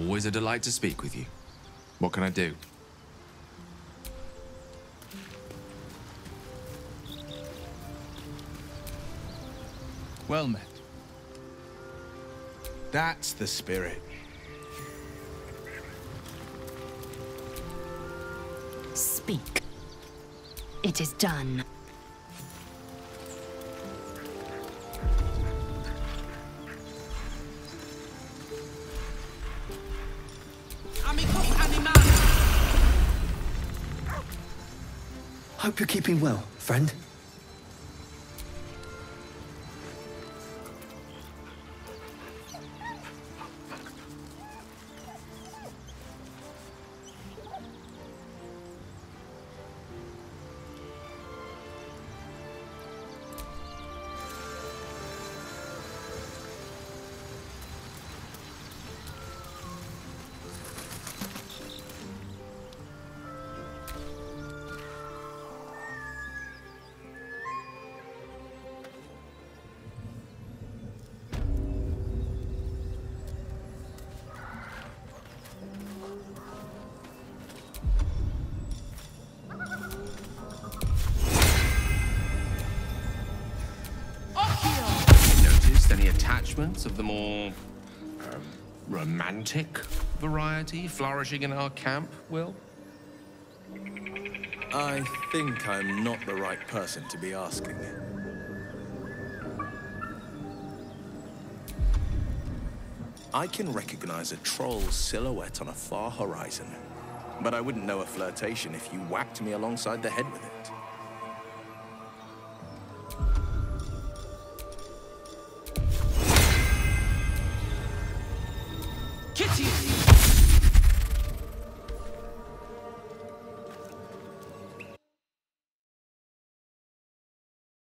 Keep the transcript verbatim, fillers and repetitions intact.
Always a delight to speak with you. What can I do? Well met. That's the spirit. Speak. It is done. Hope you're keeping well, friend. Any attachments of the more uh, romantic variety flourishing in our camp, Will? I think I'm not the right person to be asking. I can recognize a troll's silhouette on a far horizon, but I wouldn't know a flirtation if you whacked me alongside the head with it. Kitty!